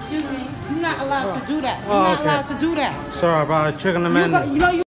Excuse me. You're not allowed to do that. You're Oh, not okay. allowed to do that. Sorry about tricking the man. You know you